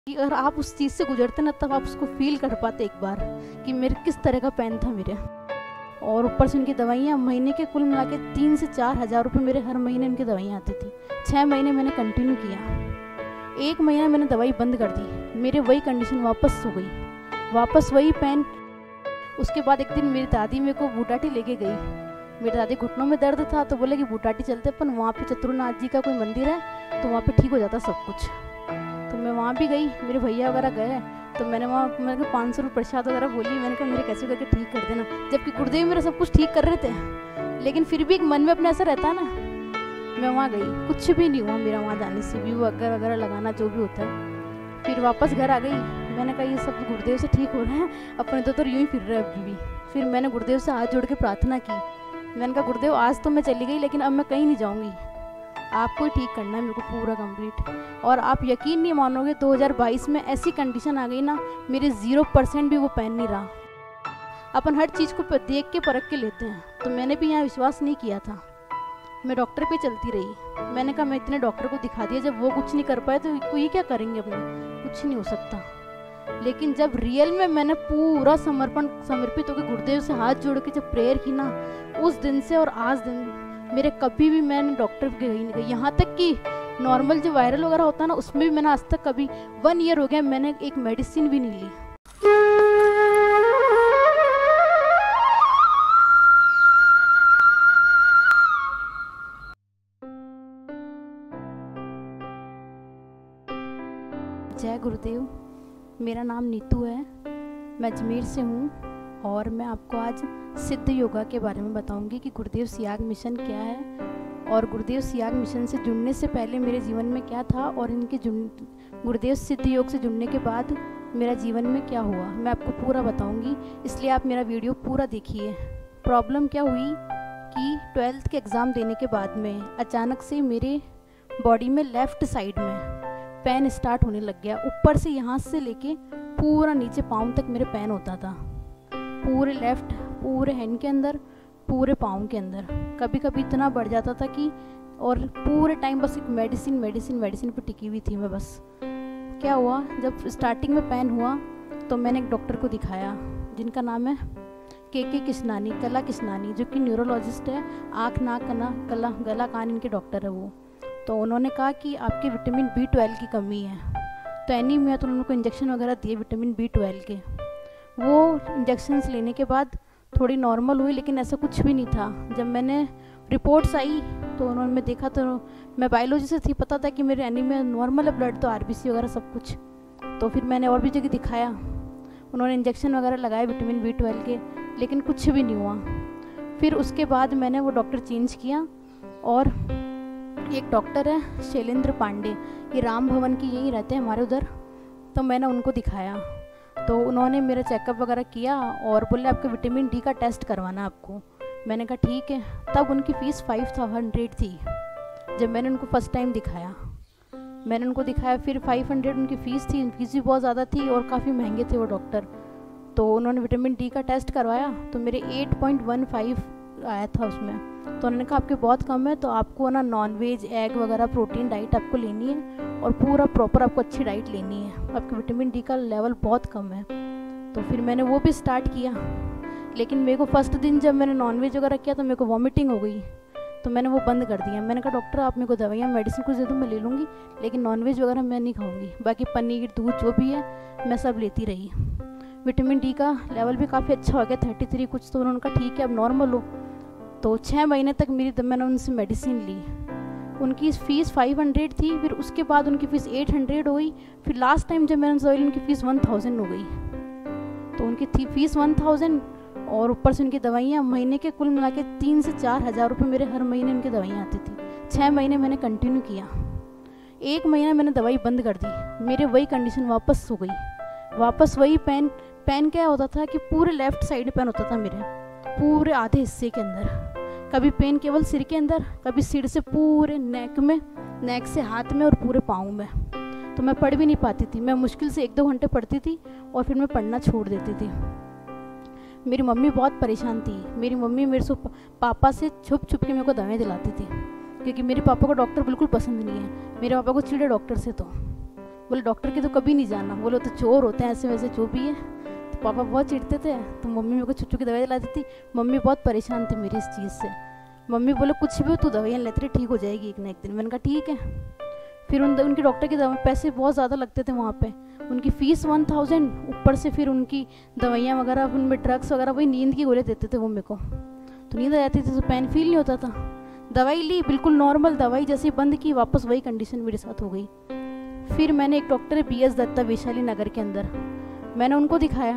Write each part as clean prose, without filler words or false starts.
कि अगर आप उस चीज़ से गुजरते ना तब आप उसको फील कर पाते एक बार कि मेरे किस तरह का पेन था मेरे। और ऊपर से उनकी दवाइयाँ महीने के कुल मिला के 3 से 4 हज़ार रुपये मेरे हर महीने उनकी दवाइयाँ आती थी। 6 महीने मैंने कंटिन्यू किया। 1 महीना मैंने दवाई बंद कर दी, मेरे वही कंडीशन वापस हो गई, वापस वही पेन। उसके बाद एक दिन मेरी दादी मेरे को बूटाटी लेके गई। मेरी दादी घुटनों में दर्द था तो बोले कि बूटाटी चलते अपन, वहाँ पे चतुरनाथ जी का कोई मंदिर है तो वहाँ पे ठीक हो जाता सब कुछ। तो मैं वहाँ भी गई, मेरे भैया वगैरह गए तो मैंने 500 रुपये प्रसाद वगैरह बोली। मैंने कहा मेरे कैसे करके ठीक कर देना, जबकि गुरुदेव मेरा सब कुछ ठीक कर रहे थे, लेकिन फिर भी एक मन में अपने ऐसा रहता है ना। मैं वहाँ गई, कुछ भी नहीं हुआ मेरा वहाँ जाने से भी, वो अगर वगैरह लगाना जो भी होता है। फिर वापस घर आ गई। मैंने कहा ये सब गुरुदेव से ठीक हो रहा है, अपने तो यूँ ही फिर रहे अभी भी। फिर मैंने गुरुदेव से हाथ जोड़ के प्रार्थना की। मैंने कहा गुरुदेव आज तो मैं चली गई लेकिन अब मैं कहीं नहीं जाऊँगी, आपको ही ठीक करना है मेरे को पूरा कंप्लीट। और आप यकीन नहीं मानोगे 2022 में ऐसी कंडीशन आ गई ना, मेरे 0% भी वो पेन नहीं रहा। अपन हर चीज़ को देख के परख के लेते हैं, तो मैंने भी यहाँ विश्वास नहीं किया था। मैं डॉक्टर पे चलती रही। मैंने कहा मैं इतने डॉक्टर को दिखा दिया, जब वो कुछ नहीं कर पाए तो ये क्या करेंगे अपना, कुछ नहीं हो सकता। लेकिन जब रियल में मैंने पूरा समर्पित होकर गुरुदेव से हाथ जोड़ के जब प्रेयर की ना, उस दिन से और आज दिन मेरे कभी भी मैंने डॉक्टर के गई नहीं गई। यहाँ तक कि नॉर्मल जो वायरल वगैरह होता है ना, उसमें भी मैंने आज तक कभी 1 ईयर हो गया मैंने एक मेडिसिन भी नहीं ली। जय गुरुदेव, मेरा नाम नीतू है, मैं अजमेर से हूँ और मैं आपको आज सिद्ध योगा के बारे में बताऊंगी कि गुरुदेव सियाग मिशन क्या है और गुरुदेव सियाग मिशन से जुड़ने से पहले मेरे जीवन में क्या था और इनके गुरुदेव सिद्ध योग से जुड़ने के बाद मेरा जीवन में क्या हुआ, मैं आपको पूरा बताऊंगी। इसलिए आप मेरा वीडियो पूरा देखिए। प्रॉब्लम क्या हुई कि 12th के एग्ज़ाम देने के बाद में अचानक से मेरे बॉडी में लेफ़्ट साइड में पेन स्टार्ट होने लग गया। ऊपर से यहाँ से लेके पूरा नीचे पाँव तक मेरे पेन होता था, पूरे लेफ़्ट, पूरे हैंड के अंदर, पूरे पाँव के अंदर। कभी कभी इतना बढ़ जाता था कि और पूरे टाइम बस एक मेडिसिन पे टिकी हुई थी मैं बस। क्या हुआ, जब स्टार्टिंग में पेन हुआ तो मैंने एक डॉक्टर को दिखाया जिनका नाम है के किशनानी, कला किशनानी, जो कि न्यूरोलॉजिस्ट है, आँख नाक गला कान इनके डॉक्टर है वो। तो उन्होंने कहा कि आपके विटामिन B12 की कमी है। तो एनीमिया, तो उन्होंने इंजेक्शन वगैरह दिए विटामिन B12 के। वो इंजेक्शन्स लेने के बाद थोड़ी नॉर्मल हुई, लेकिन ऐसा कुछ भी नहीं था। जब मैंने रिपोर्ट्स आई तो उन्होंने देखा तो मैं बायोलॉजी से थी, पता था कि मेरे एनीमिया नॉर्मल है, ब्लड तो RBC वगैरह सब कुछ। तो फिर मैंने और भी जगह दिखाया, उन्होंने इंजेक्शन वगैरह लगाए विटामिन B12 के, लेकिन कुछ भी नहीं हुआ। फिर उसके बाद मैंने वो डॉक्टर चेंज किया और एक डॉक्टर है शैलेंद्र पांडे, ये राम भवन की यहीं रहते हैं हमारे उधर। तो मैंने उनको दिखाया तो उन्होंने मेरा चेकअप वगैरह किया और बोले आपके विटामिन D का टेस्ट करवाना आपको। मैंने कहा ठीक है। तब उनकी फ़ीस 500 थी जब मैंने उनको फर्स्ट टाइम दिखाया। मैंने उनको दिखाया, फिर 500 उनकी फ़ीस थी, फ़ीस भी बहुत ज़्यादा थी और काफ़ी महंगे थे वो डॉक्टर। तो उन्होंने विटामिन D का टेस्ट करवाया तो मेरे 8.15 आया था उसमें। तो उन्होंने कहा आपके बहुत कम है, तो आपको ना नॉनवेज, एग वगैरह प्रोटीन डाइट आपको लेनी है और पूरा प्रॉपर आपको अच्छी डाइट लेनी है, आपके विटामिन D का लेवल बहुत कम है। तो फिर मैंने वो भी स्टार्ट किया, लेकिन मेरे को फर्स्ट दिन जब मैंने नॉनवेज वगैरह किया तो मेरे को वॉमिटिंग हो गई, तो मैंने वो बंद कर दिया। मैंने कहा डॉक्टर आप मेरे को दवाइयाँ मेडिसिन कुछ दे दो, मैं ले लूँगी, लेकिन नॉनवेज वगैरह मैं नहीं खाऊँगी। बाकी पनीर, दूध जो भी है मैं सब लेती रही। विटामिन D का लेवल भी काफ़ी अच्छा हो गया, 33 कुछ। तो उन्होंने कहा ठीक है अब नॉर्मल हो। तो 6 महीने तक मैंने उनसे मेडिसिन ली। उनकी फ़ीस 500 थी, फिर उसके बाद उनकी फ़ीस 800 हो गई, फिर लास्ट टाइम जब मैंने उनसे उनकी फ़ीस 1000 हो गई। तो उनकी थी फ़ीस 1000 और ऊपर से उनकी दवाइयाँ महीने के कुल मिला के 3 से 4 हज़ार रुपये मेरे हर महीने उनकी दवाइयाँ आती थी। 6 महीने मैंने कंटिन्यू किया। 1 महीना मैंने दवाई बंद कर दी, मेरे वही कंडीशन वापस हो गई, वापस वही पेन क्या होता था कि पूरे लेफ़्ट साइड पेन होता था मेरे, पूरे आधे हिस्से के अंदर। कभी पेन केवल सिर के अंदर, कभी सिर से पूरे नेक में, नेक से हाथ में और पूरे पाँव में। तो मैं पढ़ भी नहीं पाती थी, मैं मुश्किल से 1-2 घंटे पढ़ती थी और फिर मैं पढ़ना छोड़ देती थी। मेरी मम्मी बहुत परेशान थी। मेरी मम्मी मेरे से पापा से छुप छुप के मेरे को दवाएं दिलाती थी, क्योंकि मेरे पापा को डॉक्टर बिल्कुल पसंद नहीं है। मेरे पापा को चिढ़े डॉक्टर से। तो बोले डॉक्टर के तो कभी नहीं जाना, बोले तो चोर होते हैं ऐसे वैसे जो भी है। तो पापा बहुत चिढ़ते थे, तो मम्मी मेरे को छुट्टी की दवाई दिलाती थी। मम्मी बहुत परेशान थी मेरी इस चीज़ से। मम्मी बोले कुछ भी हो तू दवाइयाँ लेते रहे, ठीक हो जाएगी एक ना एक दिन। मैंने कहा ठीक है। फिर उनकी डॉक्टर की दवा पैसे बहुत ज़्यादा लगते थे वहाँ पे, उनकी फ़ीस 1000, ऊपर से फिर उनकी दवाइयाँ वगैरह, उनमें ड्रग्स वगैरह, वही नींद की गोली देते थे वो मेरे को। तो नींद आ जाती थी तो पेन फील नहीं होता था। दवाई ली, बिल्कुल नॉर्मल दवाई, जैसे बंद की वापस वही कंडीशन मेरे साथ हो गई। फिर मैंने एक डॉक्टर है BS दत्ता वैशाली नगर के अंदर, मैंने उनको दिखाया।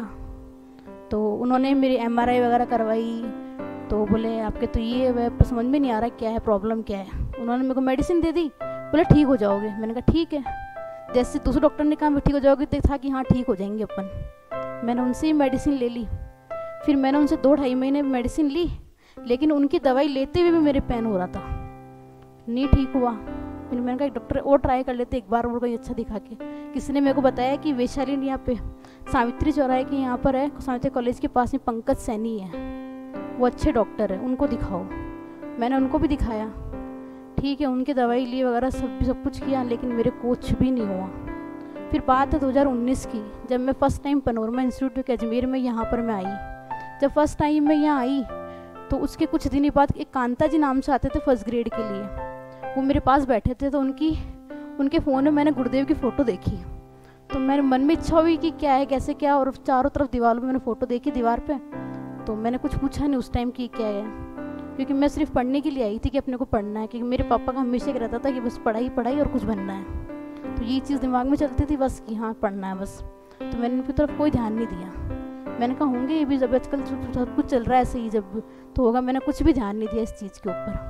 तो उन्होंने मेरी MRI वगैरह करवाई। तो बोले आपके तो ये समझ में नहीं आ रहा क्या है, प्रॉब्लम क्या है। उन्होंने मेरे को मेडिसिन दे दी, बोले ठीक हो जाओगे। मैंने कहा ठीक है। जैसे दूसरे डॉक्टर ने कहा ठीक हो जाओगे, तो था कि हाँ ठीक हो जाएंगे अपन। मैंने उनसे ही मेडिसिन ले ली। फिर मैंने उनसे 2-2.5 महीने मेडिसिन ली, लेकिन उनकी दवाई लेते हुए भी मेरे पेन हो रहा था, नहीं ठीक हुआ। फिर मैंने कहा एक डॉक्टर और ट्राई कर लेते एक बार, और कोई अच्छा दिखा के। किसी ने मेरे को बताया कि वैशाली यहाँ पे सावित्री चौराहे के यहाँ पर है, सावित्री कॉलेज के पास में पंकज सैनी है, वो अच्छे डॉक्टर है, उनको दिखाओ। मैंने उनको भी दिखाया, ठीक है, उनकी दवाई ली वगैरह सब कुछ किया, लेकिन मेरे कुछ भी नहीं हुआ। फिर बात है 2019 की, जब मैं first time Panorama institute Ajmer में यहाँ पर मैं आई। जब फर्स्ट टाइम मैं यहाँ आई तो उसके कुछ दिन बाद एक कांता जी नाम से आते थे फर्स्ट ग्रेड के लिए, वो मेरे पास बैठे थे। तो उनके फ़ोन में मैंने गुरुदेव की फ़ोटो देखी, तो मेरे मन में इच्छा हुई कि क्या है कैसे क्या, और चारों तरफ दीवारों में मैंने फ़ोटो देखी दीवार पे। तो मैंने कुछ पूछा नहीं उस टाइम कि क्या है, क्योंकि मैं सिर्फ पढ़ने के लिए आई थी कि अपने को पढ़ना है, क्योंकि मेरे पापा का हमेशा एक रहता था कि बस पढ़ाई पढ़ाई और कुछ बनना है। तो ये चीज़ दिमाग में चलती थी बस कि हाँ पढ़ना है बस। तो मैंने उनकी तरफ कोई ध्यान नहीं दिया। मैंने कहा होंगे ये भी, जब आजकल सब कुछ चल रहा है ऐसे ही जब तो होगा, मैंने कुछ भी ध्यान नहीं दिया इस चीज़ के ऊपर।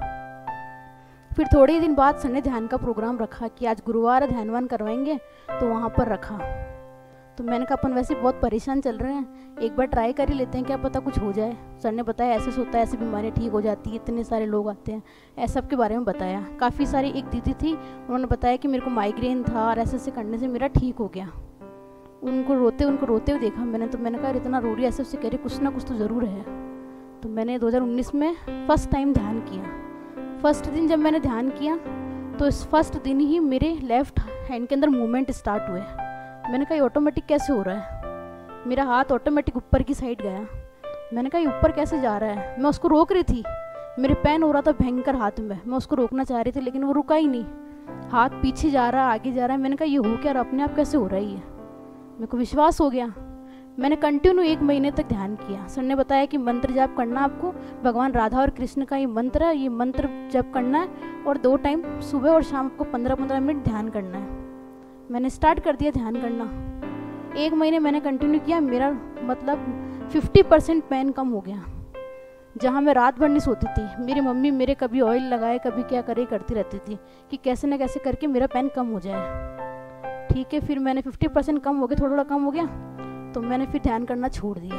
फिर थोड़े ही दिन बाद सर ने ध्यान का प्रोग्राम रखा कि आज गुरुवार है, ध्यानवान करवाएंगे, तो वहाँ पर रखा। तो मैंने कहा अपन वैसे बहुत परेशान चल रहे हैं, एक बार ट्राई कर ही लेते हैं, क्या पता कुछ हो जाए। सर ने बताया ऐसे होता है, ऐसी बीमारियाँ ठीक हो जाती है, इतने सारे लोग आते हैं, ऐसा सबके बारे में बताया। काफ़ी सारी एक दीदी थी, उन्होंने बताया कि मेरे को माइग्रेन था और ऐसे करने से मेरा ठीक हो गया। उनको रोते हुए देखा मैंने, तो मैंने कहा इतना रो रही, ऐसे कह रही, कुछ ना कुछ तो ज़रूर है। तो मैंने 2019 में फ़र्स्ट टाइम ध्यान किया। फर्स्ट दिन जब मैंने ध्यान किया तो इस फर्स्ट दिन ही मेरे लेफ़्ट हैंड के अंदर मूवमेंट स्टार्ट हुए। मैंने कहा ये ऑटोमेटिक कैसे हो रहा है, मेरा हाथ ऑटोमेटिक ऊपर की साइड गया। मैंने कहा ये ऊपर कैसे जा रहा है, मैं उसको रोक रही थी, मेरे पेन हो रहा था भयंकर हाथ में, मैं उसको रोकना चाह रही थी लेकिन वो रुका ही नहीं, हाथ पीछे जा रहा है आगे जा रहा है। मैंने कहा ये हो क्या रहा, अपने आप कैसे हो रहा है। मेरे को विश्वास हो गया। मैंने कंटिन्यू 1 महीने तक ध्यान किया। सर ने बताया कि मंत्र जाप करना आपको, भगवान राधा और कृष्ण का ये मंत्र है, ये मंत्र जप करना है और 2 टाइम सुबह और शाम को 15-15 मिनट ध्यान करना है। मैंने स्टार्ट कर दिया ध्यान करना। 1 महीने मैंने कंटिन्यू किया, मेरा मतलब 50% पेन कम हो गया। जहाँ मैं रात भर नहीं सोती थी, मेरी मम्मी मेरे कभी ऑयल लगाए कभी क्या करे करती रहती थी कि कैसे ना कैसे करके मेरा पेन कम हो जाए। ठीक है, फिर मैंने 50% कम हो गया, थोड़ा थोड़ा कम हो गया, तो मैंने फिर ध्यान करना छोड़ दिया।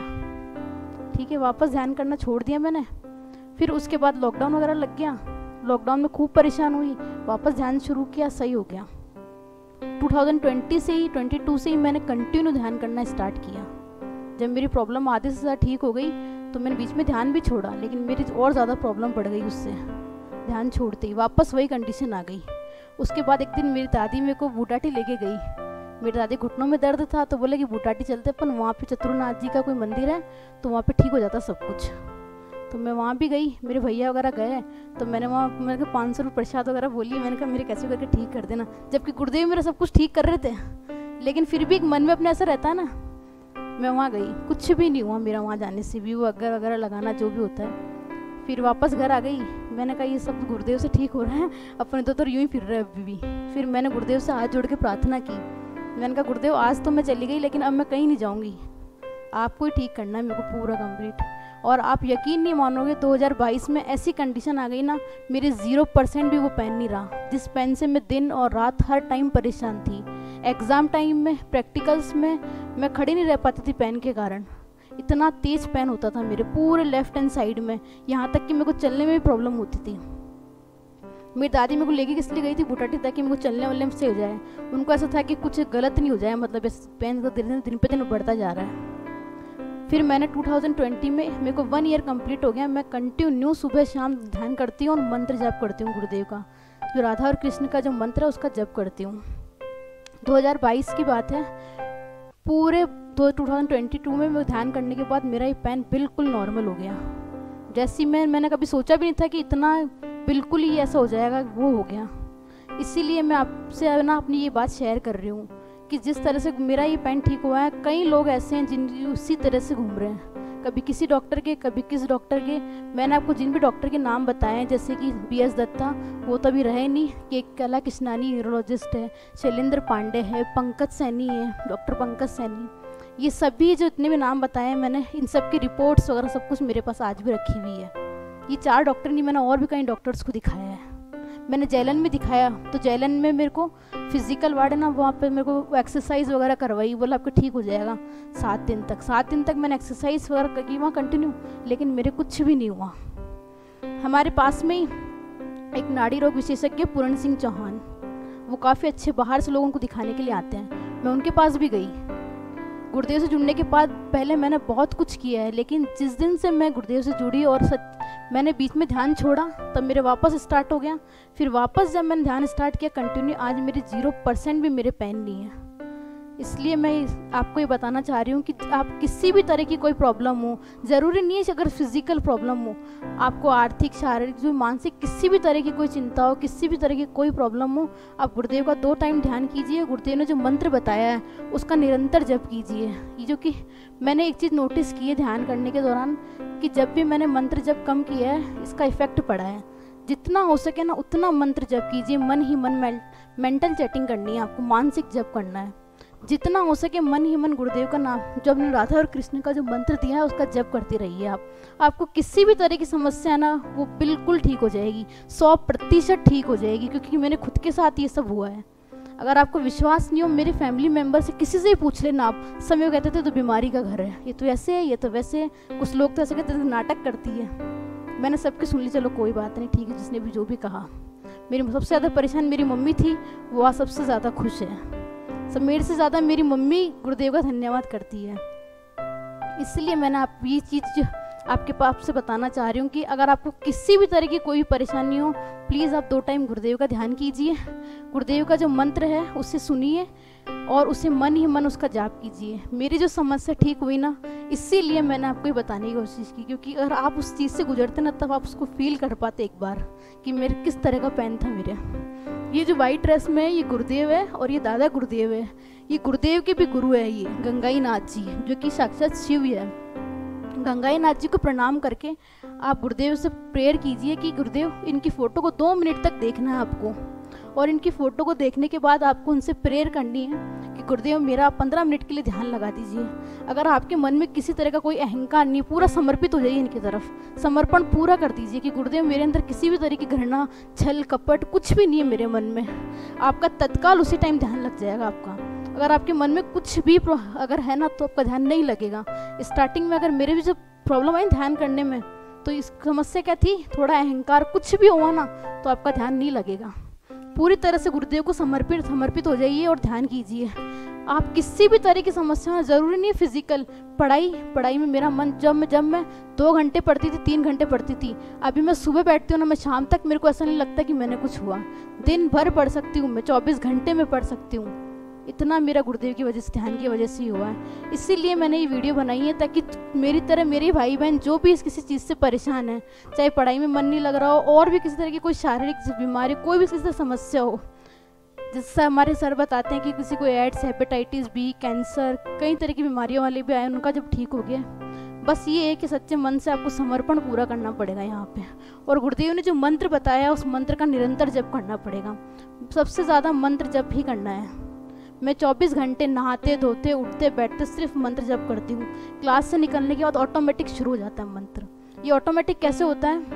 ठीक है, वापस ध्यान करना छोड़ दिया मैंने। फिर उसके बाद लॉकडाउन वगैरह लग गया, लॉकडाउन में खूब परेशान हुई, वापस ध्यान शुरू किया, सही हो गया। 2022 से ही मैंने कंटिन्यू ध्यान करना स्टार्ट किया। जब मेरी प्रॉब्लम आधे से ज़्यादा ठीक हो गई तो मैंने बीच में ध्यान भी छोड़ा, लेकिन मेरी और ज़्यादा प्रॉब्लम बढ़ गई उससे। ध्यान छोड़ते ही वापस वही कंडीशन आ गई। उसके बाद एक दिन मेरी दादी मेरे को बूटाटी लेके गई। मेरी दादी घुटनों में दर्द था तो बोले कि बूटाटी चलते अपन, वहाँ पे चतुरनाथ जी का कोई मंदिर है तो वहाँ पे ठीक हो जाता सब कुछ। तो मैं वहाँ भी गई, मेरे भैया वगैरह गए, तो मैंने वहाँ मेरे को 500 रुपये प्रसाद वगैरह बोली। मैंने कहा मेरे कैसे करके ठीक कर देना, जबकि गुरुदेव मेरा सब कुछ ठीक कर रहे थे, लेकिन फिर भी एक मन में अपने ऐसा रहता है ना। मैं वहाँ गई, कुछ भी नहीं हुआ मेरा वहाँ जाने से भी, वो अगर वगैरह लगाना जो भी होता है। फिर वापस घर आ गई। मैंने कहा ये सब गुरुदेव से ठीक हो रहा है, अपने तो यूँ ही फिर रहे अभी भी। फिर मैंने गुरुदेव से हाथ जोड़ के प्रार्थना की। मैंने कहा गुरुदेव आज तो मैं चली गई, लेकिन अब मैं कहीं नहीं जाऊँगी, आपको ही ठीक करना है मेरे को पूरा कंप्लीट। और आप यकीन नहीं मानोगे, 2022 में ऐसी कंडीशन आ गई ना, मेरे 0% भी वो पेन नहीं रहा, जिस पेन से मैं दिन और रात हर टाइम परेशान थी। एग्ज़ाम टाइम में, प्रैक्टिकल्स में मैं खड़ी नहीं रह पाती थी पेन के कारण। इतना तेज़ पेन होता था मेरे पूरे लेफ्ट हैंड साइड में, यहाँ तक कि मेरे को चलने में भी प्रॉब्लम होती थी। मेरी दादी मेरे को लेके किस लिए गई थी बूटाटी, ताकि मेरे को चलने वाले से हो जाए। उनको ऐसा था कि कुछ गलत नहीं हो जाए, मतलब इस पेन का दिन पे दिन बढ़ता जा रहा है। फिर मैंने 2020 में, मेरे को 1 ईयर कंप्लीट हो गया, मैं कंटिन्यू सुबह शाम ध्यान करती हूँ और मंत्र जप करती हूँ गुरुदेव का, जो राधा और कृष्ण का जो मंत्र है उसका जप करती हूँ। 2022 की बात है। पूरे 2022 में मैं ध्यान करने के बाद मेरा ये पेन बिल्कुल नॉर्मल हो गया। जैसी मैंने कभी सोचा भी नहीं था कि इतना बिल्कुल ही ऐसा हो जाएगा, वो हो गया। इसीलिए मैं आपसे ना अपनी ये बात शेयर कर रही हूँ कि जिस तरह से मेरा ये पेन ठीक हुआ है, कई लोग ऐसे हैं जिन उसी तरह से घूम रहे हैं, कभी किसी डॉक्टर के, कभी किस डॉक्टर के। मैंने आपको जिन भी डॉक्टर के नाम बताए हैं, जैसे कि BS दत्ता, वो तो अभी रहे नहीं, कि कला कृष्णानी न्यूरोलॉजिस्ट है, शैलेंद्र पांडे है, पंकज सैनी है, डॉक्टर पंकज सैनी, ये सभी जो इतने भी नाम बताए हैं मैंने, इन सब की रिपोर्ट्स वगैरह सब कुछ मेरे पास आज भी रखी हुई है। ये 4 डॉक्टर नहीं, मैंने और भी कई डॉक्टर्स को दिखाया है। मैंने जैलन में दिखाया, तो जैलन में मेरे को फिजिकल वार्ड है ना, वहाँ पे मेरे को एक्सरसाइज वगैरह करवाई, बोला आपको ठीक हो जाएगा 7 दिन तक। 7 दिन तक मैंने एक्सरसाइज वगैरह की वहाँ कंटिन्यू, लेकिन मेरे कुछ भी नहीं हुआ। हमारे पास में ही एक नाड़ी रोग विशेषज्ञ पूरण सिंह चौहान, वो काफ़ी अच्छे बाहर से लोगों को दिखाने के लिए आते हैं, मैं उनके पास भी गई। गुरुदेव से जुड़ने के बाद पहले मैंने बहुत कुछ किया है, लेकिन जिस दिन से मैं गुरुदेव से जुड़ी और मैंने बीच में ध्यान छोड़ा, तब मेरे वापस स्टार्ट हो गया। फिर वापस जब मैंने ध्यान स्टार्ट किया कंटिन्यू, आज मेरे 0% भी मेरे पेन नहीं है। इसलिए मैं आपको ये बताना चाह रही हूँ कि आप किसी भी तरह की कोई प्रॉब्लम हो, ज़रूरी नहीं है कि अगर फिजिकल प्रॉब्लम हो, आपको आर्थिक, शारीरिक, जो मानसिक किसी भी तरह की कोई चिंता हो, किसी भी तरह की कोई प्रॉब्लम हो, आप गुरुदेव का 2 टाइम ध्यान कीजिए। गुरुदेव ने जो मंत्र बताया है उसका निरंतर जप कीजिए। ये जो कि मैंने एक चीज़ नोटिस की है ध्यान करने के दौरान, कि जब भी मैंने मंत्र जप कम किया है, इसका इफेक्ट पड़ा है। जितना हो सके ना उतना मंत्र जप कीजिए। मन ही मन मेंटल चैटिंग करनी है आपको, मानसिक जप करना है। जितना हो सके मन ही मन गुरुदेव का नाम, जो हमने राधा और कृष्ण का जो मंत्र दिया है उसका जप करते रहिए आप। आपको किसी भी तरह की समस्या है ना, वो बिल्कुल ठीक हो जाएगी, 100% ठीक हो जाएगी, क्योंकि मैंने खुद के साथ ये सब हुआ है। अगर आपको विश्वास नहीं हो, मेरे फैमिली मेम्बर से किसी से ही पूछ लेना आप, समय कहते थे तो बीमारी का घर है, ये तो ऐसे है, ये तो वैसे है, कुछ लोग तो ऐसे कहते थे नाटक करती है। मैंने सबकी सुन ली, चलो कोई बात नहीं, ठीक है, जिसने भी जो भी कहा। मेरी सबसे ज़्यादा परेशान मेरी मम्मी थी, वो आज सबसे ज़्यादा खुश है। सब मेरे से ज़्यादा मेरी मम्मी गुरुदेव का धन्यवाद करती है। इसलिए मैंने आप ये चीज़ आपके पास से बताना चाह रही हूँ कि अगर आपको किसी भी तरह की कोई भी परेशानी हो, प्लीज़ आप 2 टाइम गुरुदेव का ध्यान कीजिए। गुरुदेव का जो मंत्र है उसे सुनिए और उसे मन ही मन उसका जाप कीजिए। मेरी जो समस्या ठीक हुई ना, इसीलिए मैंने आपको ये बताने की कोशिश की, क्योंकि अगर आप उस चीज़ से गुजरते ना, तब आप उसको फील कर पाते एक बार कि मेरे किस तरह का पेन था मेरे। ये जो वाइट ड्रेस में है, ये गुरुदेव है और ये दादा गुरुदेव है। ये गुरुदेव के भी गुरु है, ये गंगाई नाथ जी, जो कि साक्षात शिव है। गंगाई नाथ जी को प्रणाम करके आप गुरुदेव से प्रेयर कीजिए कि गुरुदेव, इनकी फ़ोटो को 2 मिनट तक देखना है आपको, और इनकी फ़ोटो को देखने के बाद आपको उनसे प्रेयर करनी है कि गुरुदेव मेरा 15 मिनट के लिए ध्यान लगा दीजिए। अगर आपके मन में किसी तरह का कोई अहंकार नहीं, पूरा समर्पित हो जाइए इनकी तरफ, समर्पण पूरा कर दीजिए कि गुरुदेव मेरे अंदर किसी भी तरह की घृणा, छल कपट कुछ भी नहीं है मेरे मन में। आपका तत्काल उसी टाइम ध्यान लग जाएगा आपका। अगर आपके मन में कुछ भी अगर है ना, तो आपका ध्यान नहीं लगेगा। स्टार्टिंग में अगर मेरे भी जब प्रॉब्लम आई ध्यान करने में, तो इस समस्या क्या थी, थोड़ा अहंकार कुछ भी हुआ ना, तो आपका ध्यान नहीं लगेगा। पूरी तरह से गुरुदेव को समर्पित हो जाइए और ध्यान कीजिए। आप किसी भी तरह की समस्या, ज़रूरी नहीं है फिजिकल, पढ़ाई में मेरा मन, जब मैं 2 घंटे पढ़ती थी, 3 घंटे पढ़ती थी, अभी मैं सुबह बैठती हूँ ना, मैं शाम तक मेरे को ऐसा नहीं लगता कि मैंने कुछ हुआ। दिन भर पढ़ सकती हूँ मैं, 24 घंटे में पढ़ सकती हूँ। इतना मेरा गुरुदेव की वजह से, ध्यान की वजह से ही हुआ है। इसीलिए मैंने ये वीडियो बनाई है, ताकि मेरी तरह मेरे भाई बहन जो भी किसी चीज़ से परेशान है, चाहे पढ़ाई में मन नहीं लग रहा हो, और भी किसी तरह की कोई शारीरिक बीमारी, कोई भी किसी तरह समस्या हो, जिससे हमारे सर बताते हैं कि किसी को एड्स, हेपेटाइटिस बी, कैंसर, कई तरह की बीमारियों वाले भी आए, उनका जब ठीक हो गया। बस ये है कि सच्चे मन से आपको समर्पण पूरा करना पड़ेगा यहाँ पे, और गुरुदेव ने जो मंत्र बताया उस मंत्र का निरंतर जप करना पड़ेगा। सबसे ज़्यादा मंत्र जप ही करना है। मैं 24 घंटे नहाते धोते उठते बैठते सिर्फ मंत्र जप करती हूँ। क्लास से निकलने के बाद ऑटोमेटिक शुरू हो जाता है मंत्र। ये ऑटोमेटिक कैसे होता है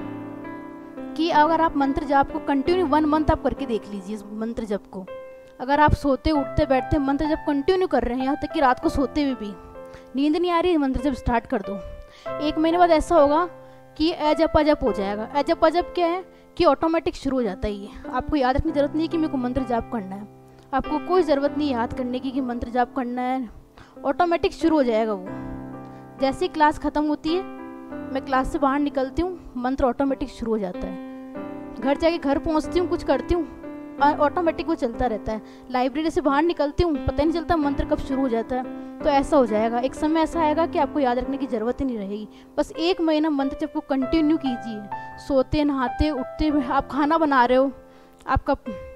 कि अगर आप मंत्र जाप को कंटिन्यू 1 मंथ आप करके देख लीजिए। इस मंत्र जप को अगर आप सोते उठते बैठते मंत्र जप कंटिन्यू कर रहे हैं, यहाँ तक कि रात को सोते हुए भी नींद नहीं आ रही, मंत्र जप स्टार्ट कर दो। 1 महीने बाद ऐसा होगा कि अजप अजप हो जाएगा। अजप अजप क्या है कि ऑटोमेटिक शुरू हो जाता है। ये आपको याद रखने की जरूरत नहीं है कि मेरे को मंत्र जाप करना है, आपको कोई ज़रूरत नहीं याद करने की कि मंत्र जाप करना है, ऑटोमेटिक शुरू हो जाएगा वो। जैसे ही क्लास ख़त्म होती है, मैं क्लास से बाहर निकलती हूँ, मंत्र ऑटोमेटिक शुरू हो जाता है। घर जाके घर पहुँचती हूँ, कुछ करती हूँ, ऑटोमेटिक वो चलता रहता है। लाइब्रेरी से बाहर निकलती हूँ, पता ही नहीं चलता मंत्र कब शुरू हो जाता है। तो ऐसा हो जाएगा, एक समय ऐसा आएगा कि आपको याद रखने की ज़रूरत ही नहीं रहेगी। बस 1 महीना मंत्र जब को कंटिन्यू कीजिए, सोते नहाते उठते हुए, आप खाना बना रहे हो, आपका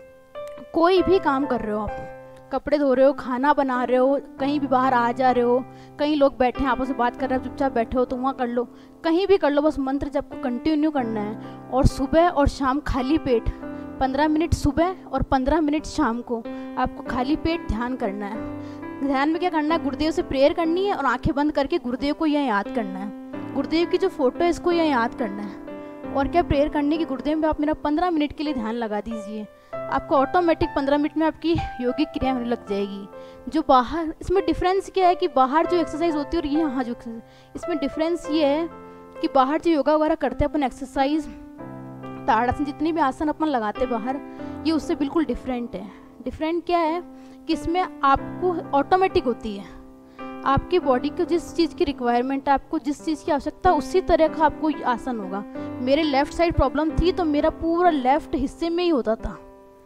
कोई भी काम कर रहे हो, आप कपड़े धो रहे हो, खाना बना रहे हो, कहीं भी बाहर आ जा रहे हो, कहीं लोग बैठे हैं आपस में बात कर रहे हो, चुपचाप बैठे हो तो वहाँ कर लो, कहीं भी कर लो, बस मंत्र जब को कंटिन्यू करना है। और सुबह और शाम खाली पेट 15 मिनट सुबह और 15 मिनट शाम को आपको खाली पेट ध्यान करना है। ध्यान में क्या करना है, गुरुदेव से प्रेयर करनी है और आंखें बंद करके गुरुदेव को यह याद करना है, गुरुदेव की जो फोटो है इसको यह याद करना है। और क्या प्रेयर करने की, गुरुदेव में आप मेरा 15 मिनट के लिए ध्यान लगा दीजिए, आपको ऑटोमेटिक 15 मिनट में आपकी योगिक क्रिया होने लग जाएगी। जो बाहर, इसमें डिफरेंस क्या है कि बाहर जो एक्सरसाइज होती है और ये यहाँ जो एक्सरसाइज, इसमें डिफरेंस ये है कि बाहर जो योगा वगैरह करते हैं अपन एक्सरसाइज, ताड़ासन, जितनी भी आसन अपन लगाते बाहर, ये उससे बिल्कुल डिफरेंट है। डिफरेंट क्या है कि इसमें आपको ऑटोमेटिक होती है, आपकी बॉडी को जिस चीज़ की रिक्वायरमेंट है, आपको जिस चीज़ की आवश्यकता है, उसी तरह का आपको आसन होगा। मेरे लेफ्ट साइड प्रॉब्लम थी तो मेरा पूरा लेफ्ट हिस्से में ही होता था,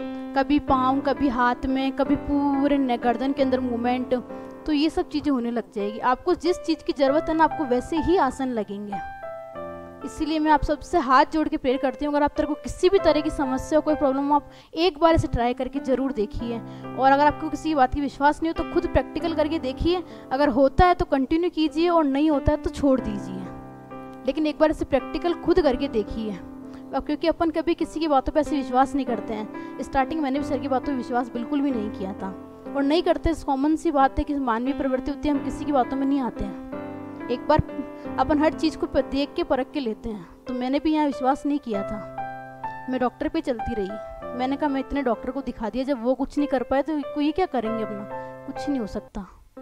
कभी पाँव, कभी हाथ में, कभी पूरे गर्दन के अंदर मूवमेंट। तो ये सब चीज़ें होने लग जाएगी। आपको जिस चीज़ की ज़रूरत है ना, आपको वैसे ही आसन लगेंगे। इसीलिए मैं आप सबसे हाथ जोड़ के प्रेयर करती हूँ, अगर आप तेरे को किसी भी तरह की समस्या, कोई प्रॉब्लम हो, आप एक बार इसे ट्राई करके ज़रूर देखिए। और अगर आपको किसी बात की विश्वास नहीं हो तो खुद प्रैक्टिकल करके देखिए। अगर होता है तो कंटिन्यू कीजिए और नहीं होता है तो छोड़ दीजिए, लेकिन एक बार इसे प्रैक्टिकल खुद करके देखिए। अब क्योंकि अपन कभी किसी की बातों पर ऐसे विश्वास नहीं करते हैं। स्टार्टिंग मैंने भी सर की बातों पर विश्वास बिल्कुल भी नहीं किया था और नहीं करते। कॉमन सी बात है कि मानवीय प्रवृत्ति होती है, हम किसी की बातों में नहीं आते हैं। एक बार अपन हर चीज़ को देख के परख के लेते हैं। तो मैंने भी यहाँ विश्वास नहीं किया था, मैं डॉक्टर पे चलती रही। मैंने कहा मैं इतने डॉक्टर को दिखा दिया, जब वो कुछ नहीं कर पाए तो ये क्या करेंगे, अपना कुछ नहीं हो सकता।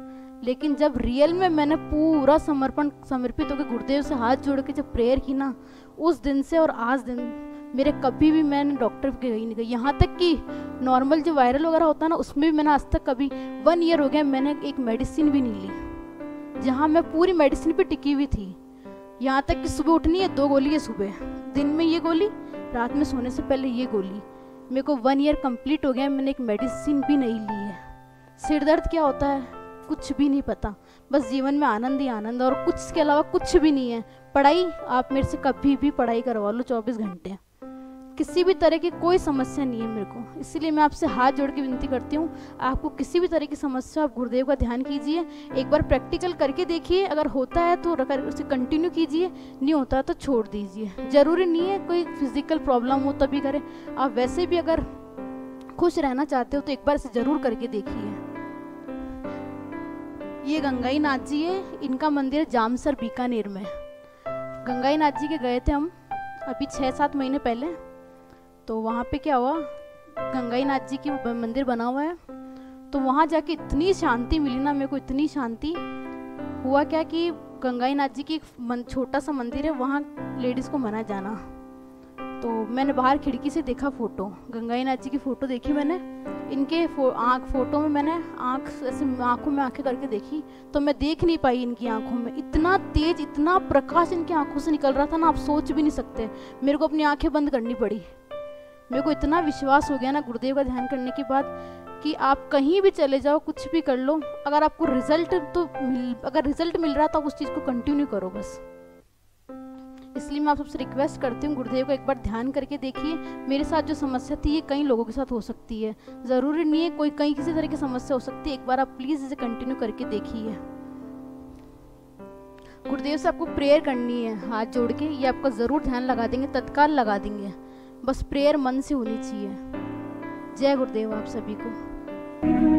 लेकिन जब रियल में मैंने पूरा समर्पित होकर गुरुदेव से हाथ जोड़ के जब प्रेयर की ना, उस दिन से और आज दिन मेरे कभी भी मैंने डॉक्टर के गई नहीं गई। यहाँ तक कि नॉर्मल जो वायरल वगैरह होता है ना, उसमें भी मैंने आज तक कभी 1 ईयर हो गया मैंने एक मेडिसिन भी नहीं ली, जहाँ मैं पूरी मेडिसिन पे टिकी हुई थी। यहाँ तक कि सुबह उठनी है 2 गोली है, सुबह दिन में ये गोली, रात में सोने से पहले ये गोली। मेरे को 1 ईयर कंप्लीट हो गया, मैंने एक मेडिसिन भी नहीं ली है। सिर दर्द क्या होता है कुछ भी नहीं पता, बस जीवन में आनंद ही आनंद, और कुछ इसके अलावा कुछ भी नहीं है। पढ़ाई, आप मेरे से कभी भी पढ़ाई करवा लो 24 घंटे, किसी भी तरह की कोई समस्या नहीं है मेरे को। इसीलिए मैं आपसे हाथ जोड़ के विनती करती हूँ, आपको किसी भी तरह की समस्या, आप गुरुदेव का ध्यान कीजिए, एक बार प्रैक्टिकल करके देखिए। अगर होता है तो उसे कंटिन्यू कीजिए, नहीं होता है तो छोड़ दीजिए। ज़रूरी नहीं है कोई फिजिकल प्रॉब्लम हो तभी करें, आप वैसे भी अगर खुश रहना चाहते हो तो एक बार इसे ज़रूर करके देखिए। ये गंगाई नाथ जी है, इनका मंदिर है जामसर बीकानेर में। गंगाई नाथ जी के गए थे हम अभी 6-7 महीने पहले। तो वहाँ पे क्या हुआ, गंगाई नाथ जी की मंदिर बना हुआ है, तो वहाँ जाके इतनी शांति मिली ना मेरे को, इतनी शांति। हुआ क्या कि गंगाई नाथ जी की एक छोटा सा मंदिर है, वहाँ लेडीज़ को मना जाना। तो मैंने बाहर खिड़की से देखा फ़ोटो, गंगाई नाथ जी की फ़ोटो देखी मैंने। इनके फ़ोटो में मैंने ऐसे आँखों में आंखें करके देखी, तो मैं देख नहीं पाई इनकी आंखों में। इतना तेज, इतना प्रकाश इनकी आंखों से निकल रहा था ना, आप सोच भी नहीं सकते। मेरे को अपनी आंखें बंद करनी पड़ी। मेरे को इतना विश्वास हो गया ना गुरुदेव का ध्यान करने के बाद कि आप कहीं भी चले जाओ, कुछ भी कर लो, अगर आपको अगर रिजल्ट मिल रहा है तो आप उस चीज़ को कंटिन्यू करो बस। इसलिए मैं आप सबसे रिक्वेस्ट करती हूँ, गुरुदेव का एक बार ध्यान करके देखिए। मेरे साथ जो समस्या थी ये कई लोगों के साथ हो सकती है, ज़रूरी नहीं है कोई कहीं किसी तरह की समस्या हो सकती है। एक बार आप प्लीज़ इसे कंटिन्यू करके देखिए। गुरुदेव से आपको प्रेयर करनी है हाथ जोड़ के, ये आपका ज़रूर ध्यान लगा देंगे, तत्काल लगा देंगे। बस प्रेयर मन से होनी चाहिए। जय गुरुदेव आप सभी को।